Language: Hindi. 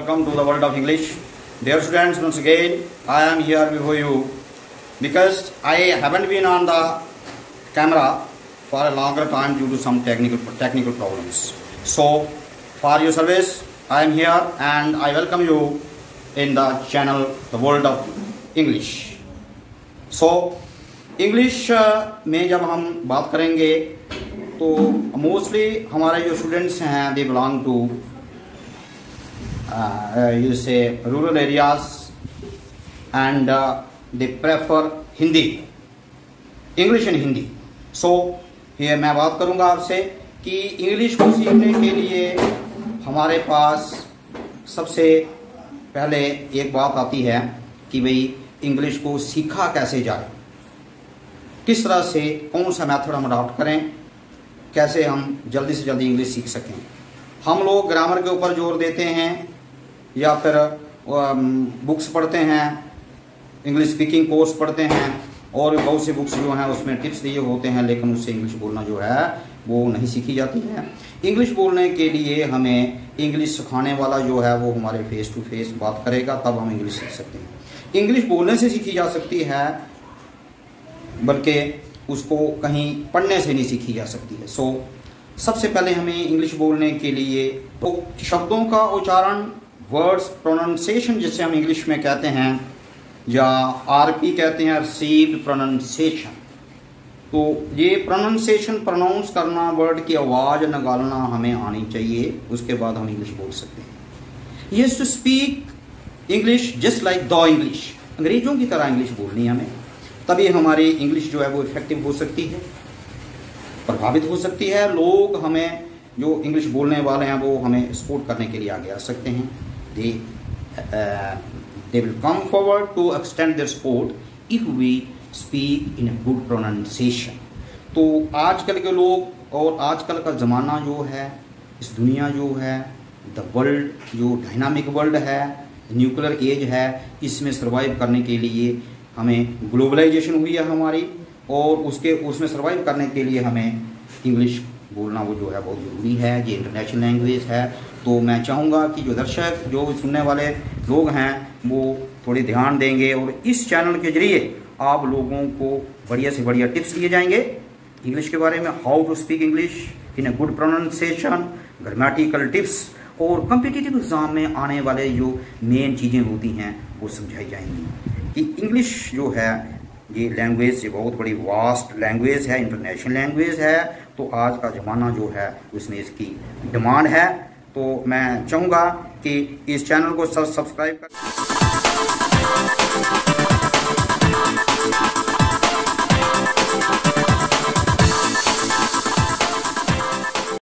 welcome to the world of English. Dear students, once again I am here before you because I haven't been on the camera for a longer time due to some technical problems. So for your service I am here and I welcome you in the channel The World of English. So English में जब हम बात करेंगे तो मोस्टली हमारे जो स्टूडेंट्स हैं दे बिलोंग टू से rural areas and they prefer Hindi, English and Hindi. So ये मैं बात करूंगा आपसे कि इंग्लिश को सीखने के लिए हमारे पास सबसे पहले एक बात आती है कि भाई इंग्लिश को सीखा कैसे जाए, किस तरह से कौन सा मेथड हम अडॉप्ट करें, कैसे हम जल्दी से जल्दी इंग्लिश सीख सकें. हम लोग ग्रामर के ऊपर जोर देते हैं या फिर बुक्स पढ़ते हैं, इंग्लिश स्पीकिंग कोर्स पढ़ते हैं और बहुत सी बुक्स जो हैं उसमें टिप्स दिए होते हैं, लेकिन उससे इंग्लिश बोलना जो है वो नहीं सीखी जाती है. इंग्लिश बोलने के लिए हमें इंग्लिश सिखाने वाला जो है वो हमारे फेस टू फेस बात करेगा, तब हम इंग्लिश सीख सकते हैं. इंग्लिश बोलने से सीखी जा सकती है, बल्कि उसको कहीं पढ़ने से नहीं सीखी जा सकती है. सो सबसे पहले हमें इंग्लिश बोलने के लिए तो शब्दों का उच्चारण, वर्ड्स प्रोनाउंसिएशन जिसे हम इंग्लिश में कहते हैं या आरपी कहते हैं, रिसीव्ड प्रोनाउंसिएशन. तो ये प्रोनाउंसिएशन, प्रोनाउंस करना, वर्ड की आवाज़ निकालना हमें आनी चाहिए, उसके बाद हम इंग्लिश बोल सकते हैं. Yes to speak English just like the English, अंग्रेजों की तरह इंग्लिश बोलनी है हमें, तभी हमारी इंग्लिश जो है वो इफेक्टिव हो सकती है, प्रभावित हो सकती है. लोग हमें जो इंग्लिश बोलने वाले हैं वो हमें सपोर्ट करने के लिए आगे आ सकते हैं. They will come forward to extend their support if we speak in a good pronunciation. तो आजकल के लोग और आजकल का ज़माना जो है, इस दुनिया जो है, द वर्ल्ड जो डायनामिक वर्ल्ड है, न्यूक्लियर एज है, इसमें सर्वाइव करने के लिए हमें ग्लोबलाइजेशन हुई है हमारी, और उसमें सर्वाइव करने के लिए हमें इंग्लिश बोलना वो जो है बहुत ज़रूरी है. ये इंटरनेशनल लैंग्वेज है. तो मैं चाहूँगा कि जो दर्शक, जो सुनने वाले लोग हैं वो थोड़े ध्यान देंगे और इस चैनल के जरिए आप लोगों को बढ़िया से बढ़िया टिप्स दिए जाएंगे इंग्लिश के बारे में, how to speak English in a good pronunciation, grammatical tips, और कम्पिटिटिव एग्ज़ाम में आने वाले जो मेन चीज़ें होती हैं वो समझाई जाएंगी. कि इंग्लिश जो है ये लैंग्वेज, ये बहुत बड़ी वास्ट लैंग्वेज है, इंटरनेशनल लैंग्वेज है. तो आज का ज़माना जो है उसमें इसकी डिमांड है. तो मैं चाहूँगा कि इस चैनल को सब्सक्राइब कर